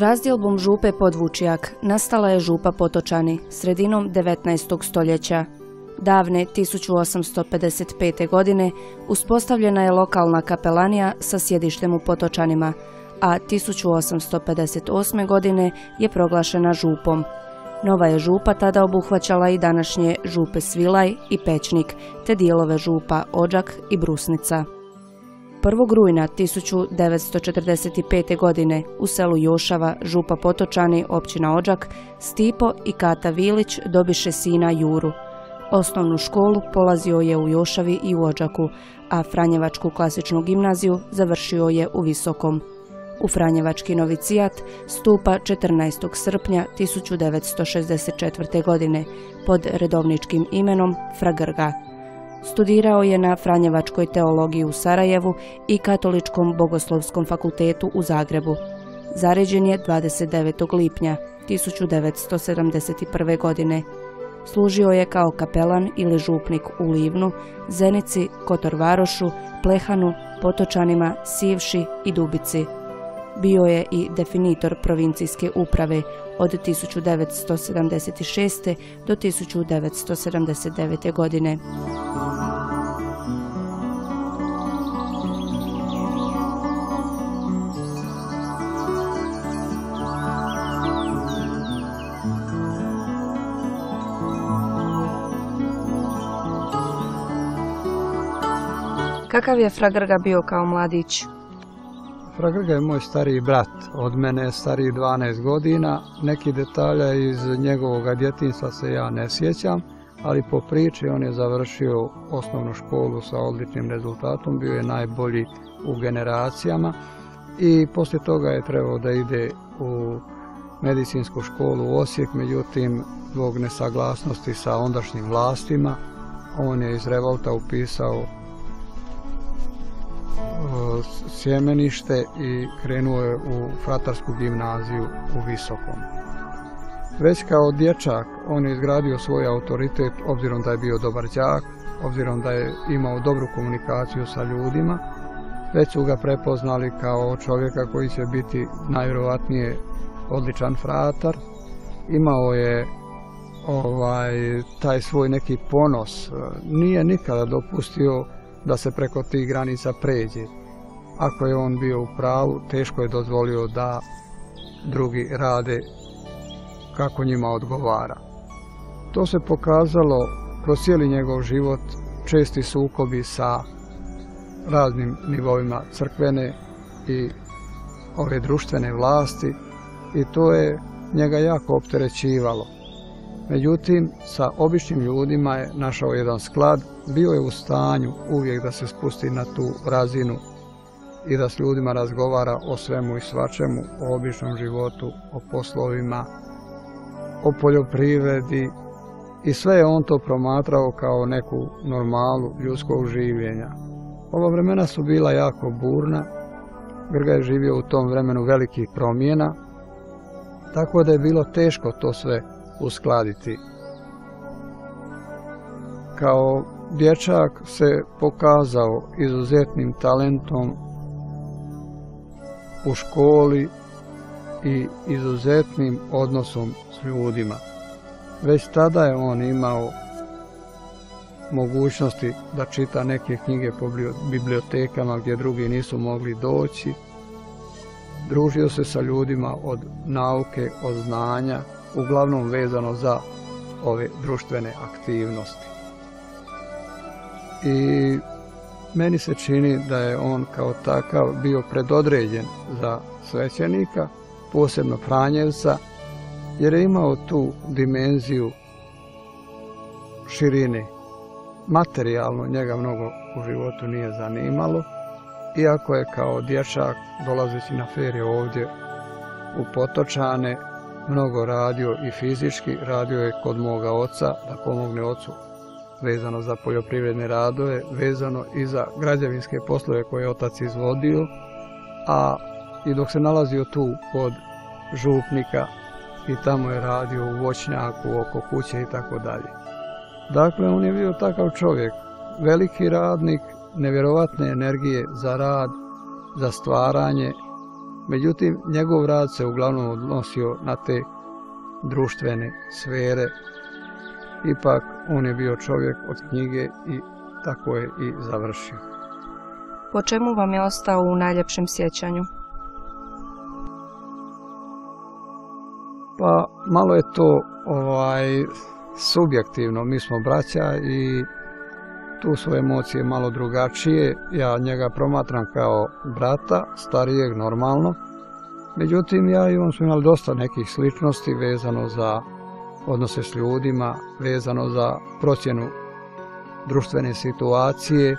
Razdjelbom župe Podvučjak nastala je župa Potočani sredinom 19. stoljeća. Davne 1855. godine uspostavljena je lokalna kapelanija sa sjedištem u Potočanima, a 1858. godine je proglašena župom. Nova je župa tada obuhvaćala i današnje župe Svilaj i Pećnik, te dijelove župa Odžak i Brusnica. 1. rujna 1945. godine u selu Jošava, župa Potočani, općina Odžak, Stipo i Kata Vilić dobiše sina Juru. Osnovnu školu polazio je u Jošavi i u Odžaku, a Franjevačku klasičnu gimnaziju završio je u Visokom. U Franjevački novicijat stupa 14. srpnja 1964. godine pod redovničkim imenom Fra Grga. Studirao je na Franjevačkoj teologiji u Sarajevu i Katoličkom bogoslovskom fakultetu u Zagrebu. Zaređen je 29. lipnja 1971. godine. Služio je kao kapelan ili župnik u Livnu, Zenici, Kotorvarošu, Plehanu, Potočanima, Sivši i Dubici. Bio je i definitor provincijske uprave od 1976. do 1979. godine. Kakav je Fra Grga bio kao mladić? Fra Grga je moj stariji brat, od mene stariji 12 godina. Neki detalja iz njegovog djetinjstva se ja ne sjećam, ali po priči on je završio osnovnu školu sa odličnim rezultatom, bio je najbolji u generacijama i poslije toga je trebao da ide u medicinsku školu u Osijek, međutim zbog nesaglasnosti sa ondašnjim vlastima on je iz revolta upisao sjemenište i krenuo je u Fratarsku gimnaziju u Visokom. Već kao dječak on je izgradio svoj autoritet obzirom da je bio dobar đak, obzirom da je imao dobru komunikaciju sa ljudima. Već su ga prepoznali kao čovjeka koji će biti najvjerovatnije odličan fratar. Imao je taj svoj neki ponos, nije nikada dopustio da se preko tih granica pređe. Ako je on bio u pravu, teško je dozvolio da drugi rade kako njima odgovara. To se pokazalo kroz cijeli njegov život, česti sukobi sa raznim nivoima crkvene i ove društvene vlasti i to je njega jako opterećivalo. Međutim, sa običnim ljudima je našao jedan sklad, bio je u stanju uvijek da se spusti na tu razinu i da s ljudima razgovara o svemu i svačemu, o običnom životu, o poslovima, o poljoprivredi i sve je on to promatrao kao neku normalu ljudskog življenja. Ova vremena su bila jako burna, Grga je živio u tom vremenu velikih promjena, tako da je bilo teško to sve uskladiti. Kao dječak se pokazao izuzetnim talentom u školi i izuzetnim odnosom s ljudima. Već tada je on imao mogućnosti da čita neke knjige po bibliotekama gdje drugi nisu mogli doći. Družio se sa ljudima od nauke, od znanja, uglavnom vezano za ove društvene aktivnosti. I meni se čini da je on kao takav bio predodređen za svećenika, posebno Franjevca, jer je imao tu dimenziju širine. Materijalno njega mnogo u životu nije zanimalo, iako je kao dječak, dolazeći na ferije ovdje u Potočane, mnogo radio i fizički, radio je kod moga oca da pomogne ocu vezano za poljoprivredne radove, vezano i za građevinske poslove koje je otac izvodio, a i dok se nalazio tu kod župnika i tamo je radio u voćnjaku, oko kuće i tako dalje. Dakle, on je bio takav čovjek, veliki radnik, nevjerovatne energije za rad, za stvaranje Međutim, njegov rad se uglavnom odnosio na te društvene sfere. Ipak, on je bio čovjek od knjige i tako je i završio. Po čemu vam je ostao u najljepšem sjećanju? Pa malo je to subjektivno, mi smo braća i tu su emocije malo drugačije. Ja njega promatram kao brata, starijeg normalno. Međutim, ja i on smo imali dosta nekih sličnosti vezano za odnose s ljudima, vezano za procjenu društvene situacije.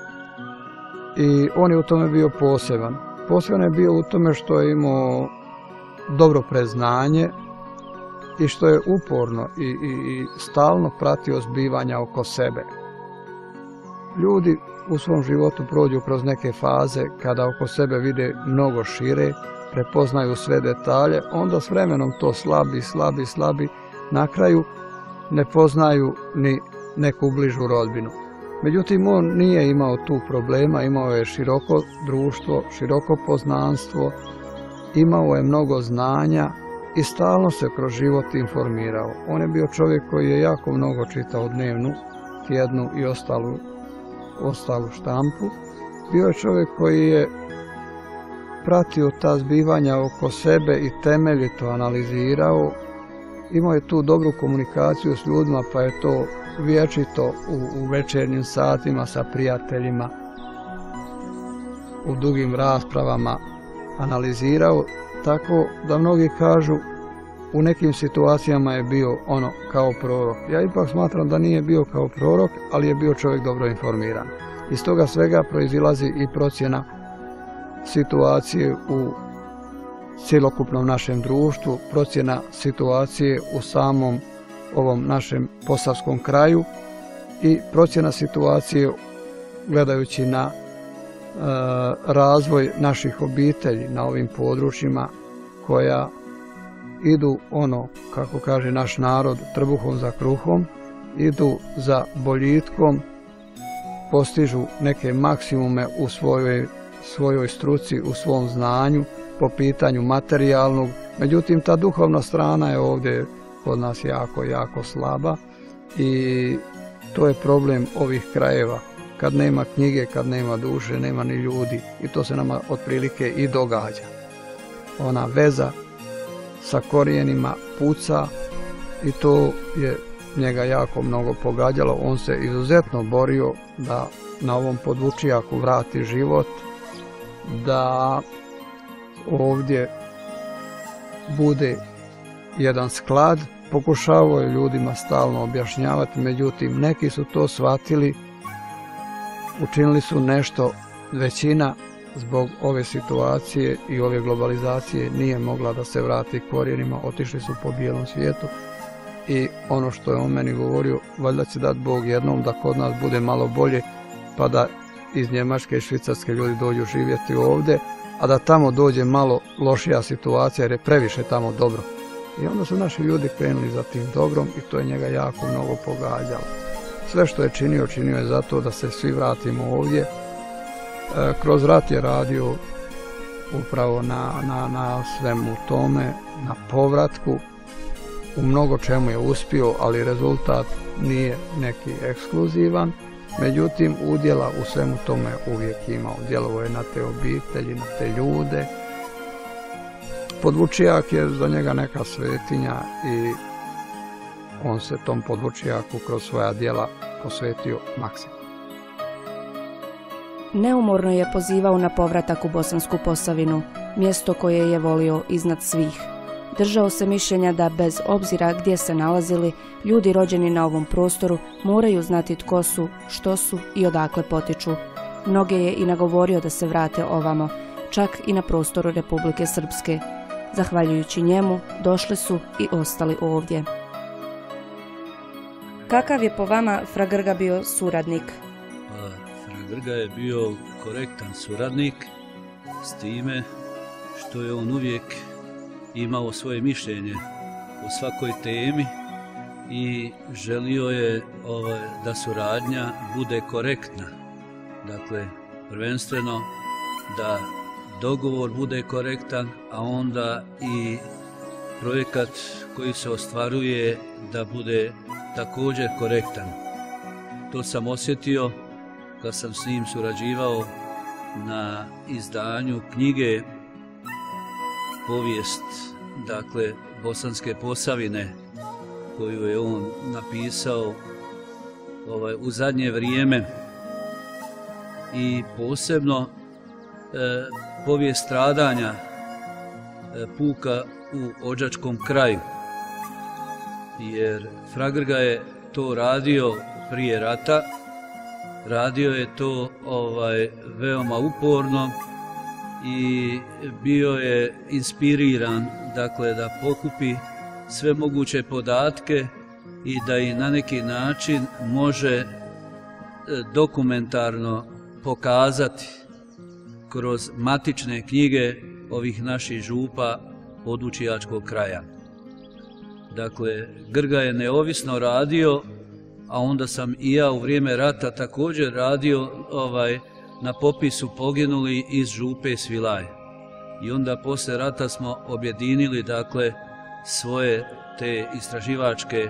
I on je u tome bio poseban. Poseban je bio u tome što je imao dobro preznanje i što je uporno i stalno pratio zbivanja oko sebe. Ljudi u svom životu prođu kroz neke faze kada oko sebe vide mnogo šire, prepoznaju sve detalje, onda s vremenom to slabi, na kraju ne poznaju ni neku bližu rodbinu. Međutim, on nije imao tu problema, imao je široko društvo, široko poznanstvo, imao je mnogo znanja i stalno se kroz život informirao. On je bio čovjek koji je jako mnogo čitao dnevnu, tjednu i ostalu štampu. Bio je čovjek koji je pratio ta zbivanja oko sebe i temeljito analizirao. Imao je tu dobru komunikaciju s ljudima, pa je to vječito u večernjim satima sa prijateljima, u dugim raspravama analizirao, tako da mnogi kažu u nekim situacijama je bio ono kao prorok. Ja ipak smatram da nije bio kao prorok, ali je bio čovjek dobro informiran. Iz toga svega proizilazi i procjena situacije u cjelokupnom našem društvu, procjena situacije u samom ovom našem posavskom kraju i procjena situacije gledajući na razvoj naših obitelji na ovim područjima koja idu ono, kako kaže naš narod, trbuhom za kruhom, idu za boljitkom, postižu neke maksimume u svojoj struci, u svom znanju, po pitanju materijalnog. Međutim, ta duhovna strana je ovdje kod nas jako slaba i to je problem ovih krajeva. Kad nema knjige, kad nema duše, nema ni ljudi i to se nama otprilike i događa. Ona veza sa korijenima puca i to je njega jako mnogo pogađalo. On se izuzetno borio da na ovom podvučjaku vrati život, da ovdje bude jedan sklad. Pokušavao je ljudima stalno objašnjavati, međutim neki su to shvatili, učinili su nešto, većina zbog ove situacije i ove globalizacije nije mogla da se vrati korijenima, otišli su po bijelom svijetu i ono što je on meni govorio, valjda će dati Bog jednom da kod nas bude malo bolje, pa da iz Njemačke i Švicarske ljudi dođu živjeti ovdje, a da tamo dođe malo lošija situacija jer je previše tamo dobro. I onda su naši ljudi krenuli za tim dobrom i to je njega jako mnogo pogađalo. Sve što je činio, činio je zato da se svi vratimo ovdje. Kroz rat je radio upravo na svemu tome, na povratku. U mnogo čemu je uspio, ali rezultat nije neki ekskluzivan. Međutim, udjela u svemu tome uvijek imao. Djelovao je na te obitelji, na te ljude. Podvučijak je za njega neka svetinja i on se tom podvučijaku kroz svoja djela posvetio maksimalno. Neumorno je pozivao na povratak u Bosansku Posavinu, mjesto koje je volio iznad svih. Držao se mišljenja da bez obzira gdje se nalazili, ljudi rođeni na ovom prostoru moraju znati tko su, što su i odakle potiču. Mnoge je i nagovorio da se vrate ovamo, čak i na prostoru Republike Srpske. Zahvaljujući njemu, došli su i ostali ovdje. Kakav je po vama Fra Grga bio suradnik? Fra Grga je bio korektan suradnik, s time što je on uvijek imao svoje mišljenje o svakoj temi i želio je da suradnja bude korektna. Dakle, prvenstveno da dogovor bude korektan, a onda i projekat koji se ostvaruje da bude također korektan. To sam osjetio kad sam s njim surađivao na izdanju knjige Povijest, dakle, Bosanske Posavine, koju je on napisao u zadnje vrijeme, i posebno povijest stradanja puka u Odžačkom kraju, jer fra Grga je to radio prije rata, radio je to veoma uporno i bio je inspiriran, dakle, da pokupi sve moguće podatke i da ih na neki način može dokumentarno pokazati kroz matične knjige ovih naših župa Podučijačkog kraja. Dakle, Grga je neovisno radio, a onda sam i ja u vrijeme rata također radio na popisu poginuli iz župe Svilaj. I onda poslije rata smo objedinili, dakle, svoje te istraživačke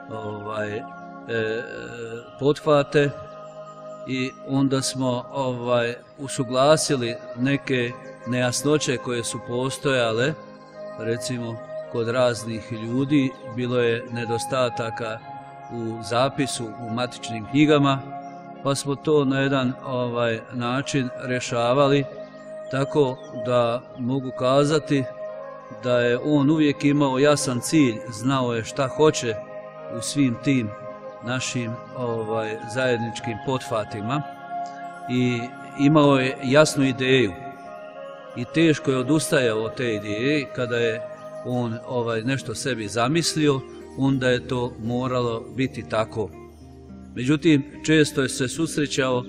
pothvate i onda smo usuglasili neke nejasnoće koje su postojale, recimo kod raznih ljudi bilo je nedostataka u zapisu u matičnim knjigama, pa smo to na jedan način rješavali, tako da mogu kazati da je on uvijek imao jasan cilj, znao je šta hoće u svim tim našim zajedničkim pothvatima i imao je jasnu ideju i teško je odustajao od te ideje. Kada je on nešto sebi zamislio, onda je to moralo biti tako. Međutim, često je se susrećao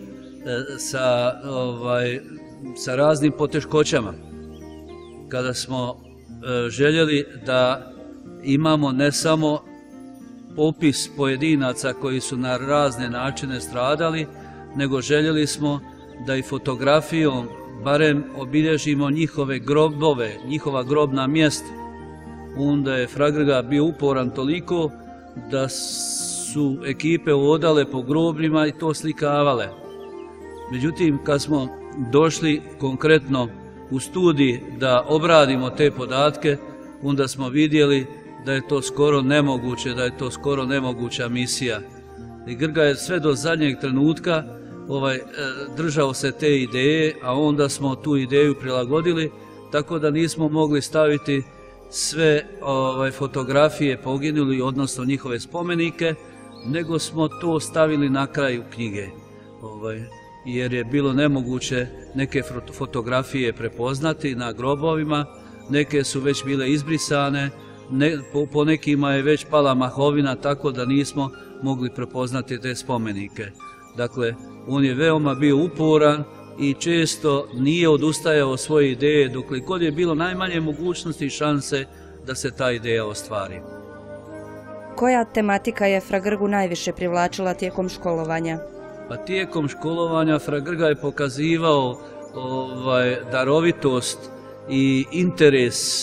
sa raznim poteškoćama. Kada smo željeli da imamo ne samo popis pojedinaca koji su na razne načine stradali, nego željeli smo da i fotografijom barem obilježimo njihove grobove, njihova grobna mjesta. Onda je fra Grga bio uporan toliko da su ekipe odale po grobljima i to slikavale. Međutim, kad smo došli konkretno u studiji da obradimo te podatke, onda smo vidjeli da je to skoro nemoguće, da je to skoro nemoguća misija. I Grga je sve do zadnjeg trenutka držao se te ideje, a onda smo tu ideju prilagodili, tako da nismo mogli staviti sve fotografije poginuli, odnosno njihove spomenike, nego smo to stavili na kraju knjige, jer je bilo nemoguće neke fotografije prepoznati na grobovima, neke su već bile izbrisane, po nekima je već pala mahovina, tako da nismo mogli prepoznati te spomenike. Dakle, on je veoma bio uporan i često nije odustajao od svoje ideje, dokle god je bilo najmanje mogućnosti i šanse da se ta ideja ostvari. Koja tematika je fra Grgu najviše privlačila tijekom školovanja? Pa tijekom školovanja fra Grga je pokazivao darovitost i interes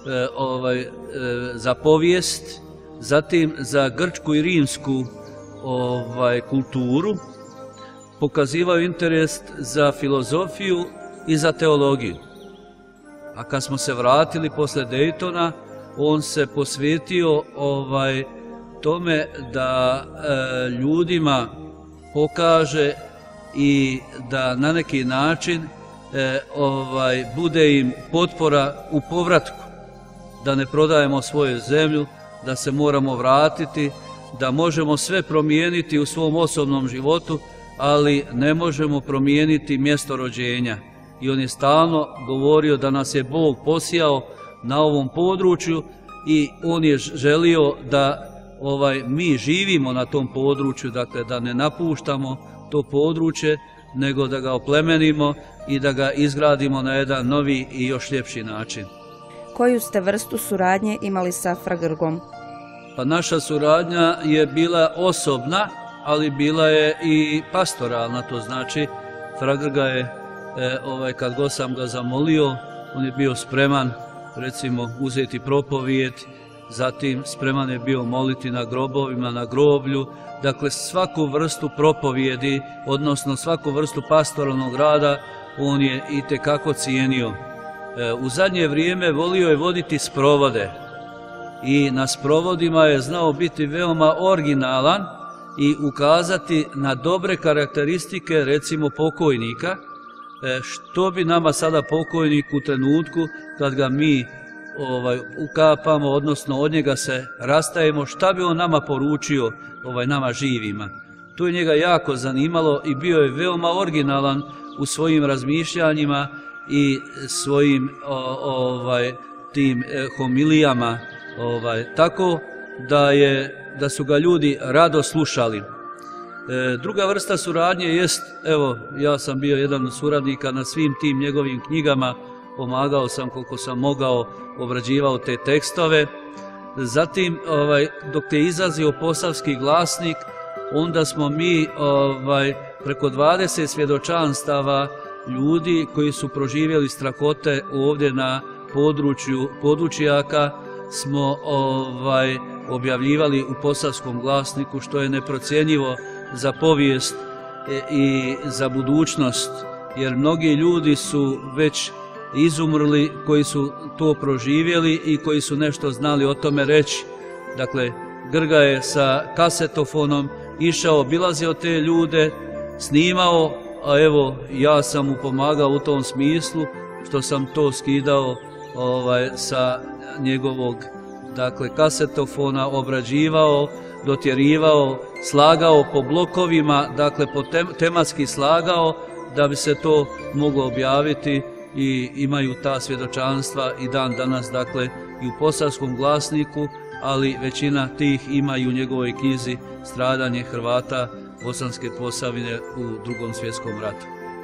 za povijest, zatim za grčku i rimsku kulturu, pokazivao interes za filozofiju i za teologiju. A kad smo se vratili posle Daytona, on se posvetio tome da ljudima pokaže i da na neki način bude im potpora u povratku, da ne prodajemo svoju zemlju, da se moramo vratiti, da možemo sve promijeniti u svom osobnom životu, ali ne možemo promijeniti mjesto rođenja. I on je stalno govorio da nas je Bog posijao na ovom području i on je želio da mi živimo na tom području, dakle da ne napuštamo to područje, nego da ga oplemenimo i da ga izgradimo na jedan novi i još ljepši način. Koju ste vrstu suradnje imali sa fra Grgom? Pa naša suradnja je bila osobna, ali bila je i pastoralna, to znači fra Grga je kad god sam ga zamolio, on je bio spreman, recimo, uzeti propovijet, zatim spreman je bio moliti na grobovima, na groblju, dakle svaku vrstu propovijedi, odnosno svaku vrstu pastoralnog rada, on je itekako cijenio. U zadnje vrijeme volio je voditi sprovode i na sprovodima je znao biti veoma originalan i ukazati na dobre karakteristike, recimo, pokojnika, što bi nama sada pokojnik u trenutku kad ga mi ukapamo, odnosno od njega se rastajemo, šta bi on nama poručio, nama živima. To je njega jako zanimalo i bio je veoma originalan u svojim razmišljanjima i svojim tim homilijama, tako da su ga ljudi rado slušali. Druga vrsta suradnje jest, evo, ja sam bio jedan od suradnika na svim tim njegovim knjigama, pomagao sam koliko sam mogao, obrađivao te tekstove. Zatim, dok je izlazio Posavski glasnik, onda smo mi preko 20 svjedočanstava ljudi koji su proživjeli strahote ovdje na području Podlučjaka smo objavljivali u Posavskom glasniku, što je neprocjenjivo za povijest i za budućnost, jer mnogi ljudi su već izumrli koji su to proživjeli i koji su nešto znali o tome reći. Dakle, Grga je sa kasetofonom išao, obilazio te ljude, snimao, a evo, ja sam mu pomagao u tom smislu što sam to skidao sa njegovog, dakle, kasetofona, obrađivao, dotjerivao, slagao po blokovima, dakle, tematski slagao da bi se to moglo objaviti i imaju ta svjedočanstva i dan danas, dakle, i u Posavskom glasniku, ali većina tih ima i u njegovoj knjizi Stradanje Hrvata Bosanske Posavine u Drugom svjetskom ratu.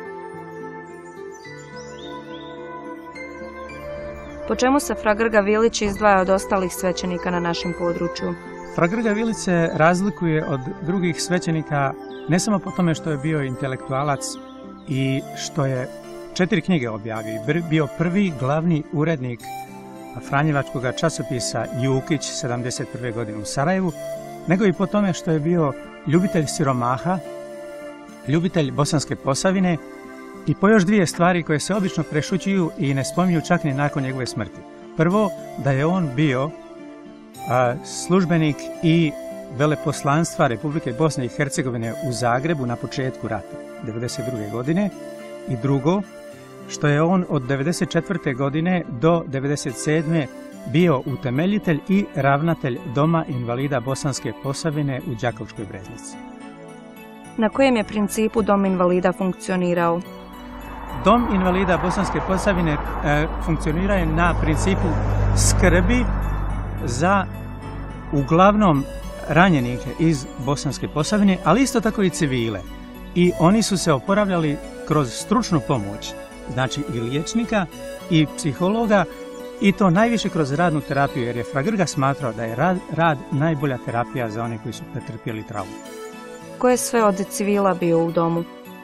Po čemu se fra Grga Vilić izdvaja od ostalih svećenika na našem području? Fra Grga Vilić se razlikuje od drugih svećenika ne samo po tome što je bio intelektualac i što je 4 knjige objavio, bio prvi glavni urednik franjevačkog časopisa Jukić 71. godine u Sarajevu, nego i po tome što je bio ljubitelj siromaha, ljubitelj Bosanske Posavine i po još 2 stvari koje se obično prešućuju i ne spominju čak ni nakon njegove smrti. Prvo, da je on bio službenik i veleposlanstva Republike Bosne i Hercegovine u Zagrebu na početku rata, 1992. godine. I drugo, što je on od 1994. godine do 1997. bio utemeljitelj i ravnatelj Doma invalida Bosanske Posavine u Đakovskoj Breznici. Na kojem je principu Dom invalida funkcionirao? Dom invalida Bosanske Posavine funkcionira je na principu skrbi za uglavnom ranjenike iz Bosanske Posavine, ali isto tako i civile. I oni su se oporavljali kroz stručnu pomoć, znači i liječnika i psihologa, i to najviše kroz radnu terapiju, jer je fra Grga smatrao da je rad najbolja terapija za one koji su pretrpjeli traumu. Ko je sve od civila bio u domu?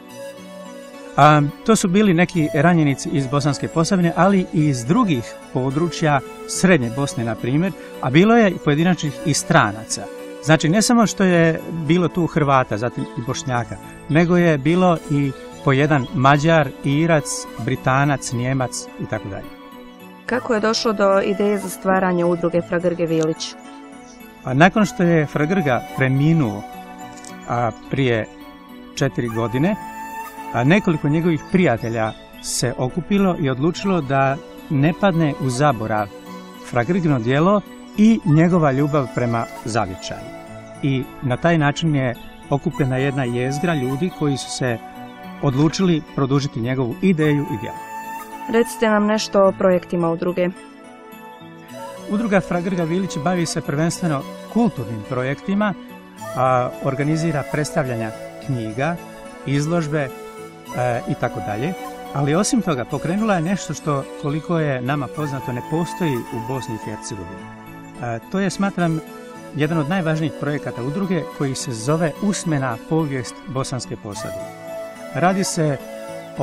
To su bili neki ranjenici iz Bosanske Posavine, ali i iz drugih područja Srednje Bosne, na primjer, a bilo je i pojedinačnih i stranaca. Znači, ne samo što je bilo tu Hrvata, zatim i Bošnjaka, nego je bilo i po jedan Mađar, Irac, Britanac, Njemac i tako dalje. Kako je došlo do ideje za stvaranje udruge fra Grge Vilić? Nakon što je fra Grga preminuo prije 4 godine, nekoliko njegovih prijatelja se okupilo i odlučilo da ne padne u zaborav fra Grgino djelo i njegova ljubav prema zavječaju. I na taj način je okupljena jedna jezgra ljudi koji su se odlučili produžiti njegovu ideju i djelo. Recite nam nešto o projektima udruge. Udruga fra Grga Vilić bavi se prvenstveno kulturnim projektima, organizira predstavljanja knjiga, izložbe i tako dalje. Ali osim toga pokrenula je nešto što, koliko je nama poznato, ne postoji u Bosni i Hercegovini. To je, smatram, jedan od najvažnijih projekata udruge koji se zove Usmena povijest Bosanske Posavine. Radi se o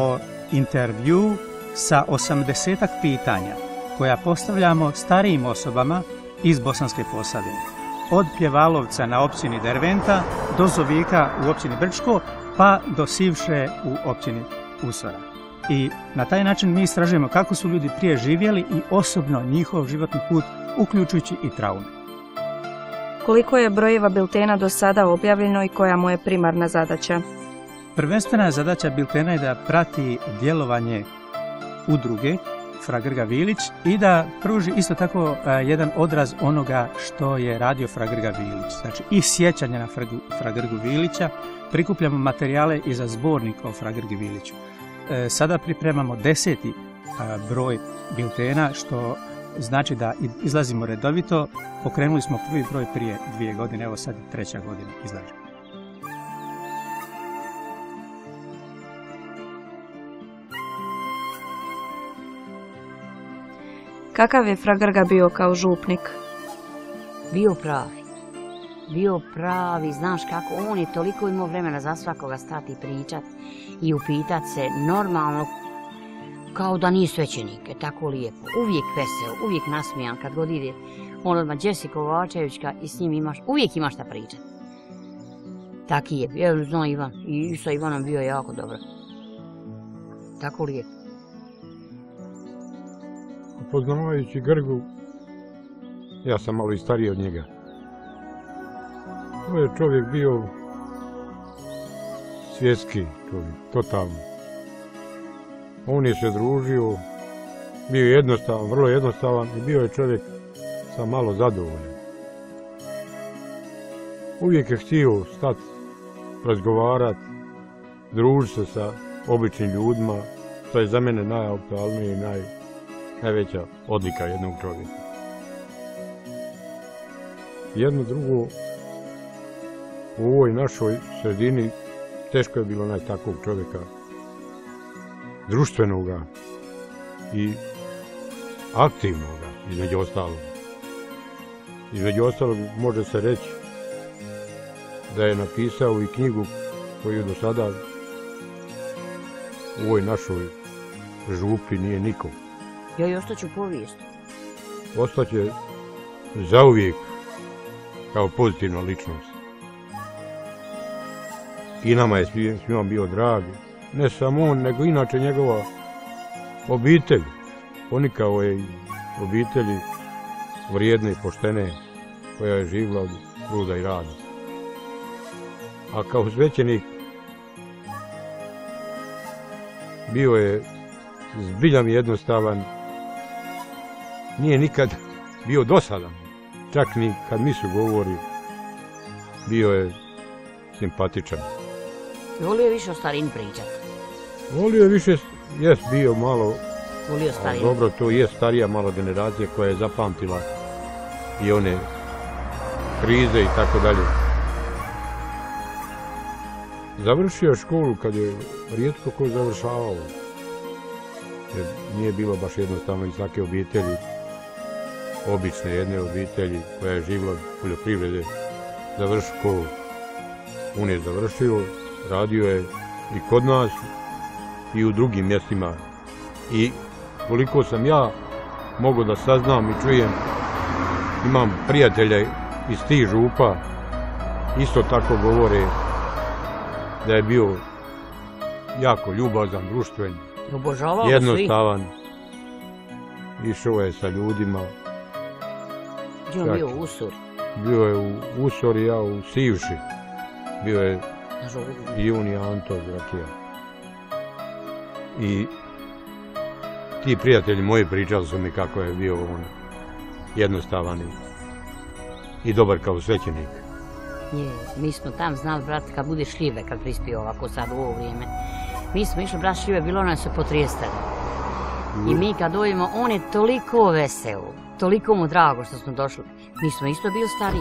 intervju sa 80-ak pitanja koja postavljamo starijim osobama iz Bosanske Posavine. Od Pjevalovca na općini Derventa do Zovika u općini Brčko, pa do Sivše u općini Usora. I na taj način mi istražujemo kako su ljudi prije živjeli i osobno njihov životni put, uključujući i traume. Koliko je brojeva biltena do sada objavljeno i koja mu je primarna zadaća? Prvenstvena zadaća biltena je da prati djelovanje udruge Fra Grga Vilić i da pruži isto tako jedan odraz onoga što je radio Fra Grga Vilić. Znači i sjećanja na Fra Grgu Vilića, prikupljamo materijale i za zbornik o Fra Grgi Viliću. Sada pripremamo 10. broj biltena, što znači da izlazimo redovito. Pokrenuli smo prvi broj prije 2 godine, evo sad 3. godina izlažemo. Kakav je Fra Grga bio kao župnik? Bio pravi, znaš kako, on je toliko imao vremena za svakoga stati i pričat i upitat se normalno, kao da nije svećenik, tako lijepo, uvijek veseo, uvijek nasmijan, kad god ide, on odmah Đesi Kovačevićka i s njim uvijek imaš šta pričat. Taki je, evo zna Ivan, i sa Ivanom bio jako dobro, tako lijepo. Poznavajući Grgu, ja sam malo i stariji od njega. To je čovjek bio svjetski čovjek, totalno. On je se družio, bio je jednostavan, vrlo jednostavan i bio je čovjek sam malo zadovoljan. Uvijek je htio stati, razgovarati, družiti se sa običnim ljudima, što je za mene najaktualnije i najveća odlika jednog čovjeka. Jedno drugo, u ovoj našoj sredini teško je bilo naći takvog čovjeka, društvenoga i aktivnoga, između ostalog. Između ostalog može se reći da je napisao i knjigu koju do sada u ovoj našoj župi nije niko. Joj, ostaću povijest. Ostaće zauvijek kao pozitivna ličnost. I nama je svima bio drag, ne samo on, nego inače njegova obitelj. Oni kao je obitelji vrijedne i poštene, koja je živjela od truda i rada. A kao svećenik bio je zbiljam jednostavan, nije nikad bio dosadan, čak ni kad misu govori, bio je simpatičan. Volio je više o starini pričat. Volio je više, jest bio malo, Volio starini. dobro, to je starija malo generacija koja je zapamtila i one krize i tako dalje. Završio je školu kad je rijetko ko završavao, jer nije bilo baš jednostavno iz svake obitelji, obične jedne obitelji koja je živjela od poljoprivrede, završio školu. On je završio, radio je i kod nas i u drugim mjestima. I koliko sam ja mogao da saznam i čujem, imam prijatelja iz tih župa, isto tako govore da je bio jako ljubazan, društven, jednostavan, išao je sa ljudima. Gdje on bio u Usor? Bio je u Usor i ja u Sivši. Bio je i on i Anto Zrakija. I ti prijatelji moji pričali su mi kako je bio on jednostavan i dobar kao svećenik. Je, mi smo tam znali, brate, kad bude šljive, kad prispio ovako sad u ovo vrijeme. Mi smo išli, brat, šljive, bilo nas su potrijestali. I mi kad dođemo, on je toliko vesel, toliko mu drago što smo došli. Mi smo isto bili stariji.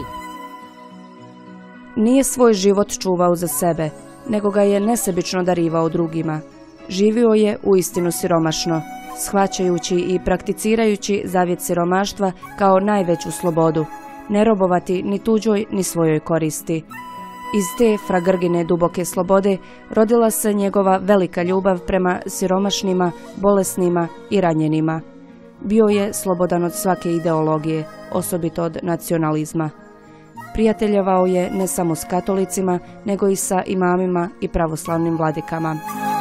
Nije svoj život čuvao za sebe, nego ga je nesebično darivao drugima. Živio je uistinu siromašno, shvaćajući i prakticirajući zavjet siromaštva kao najveću slobodu, ne robovati ni tuđoj ni svojoj koristi. Iz te fra Grgine duboke slobode rodila se njegova velika ljubav prema siromašnima, bolesnima i ranjenima. Bio je slobodan od svake ideologije, osobito od nacionalizma. Prijateljevao je ne samo s katolicima, nego i sa imamima i pravoslavnim vladikama.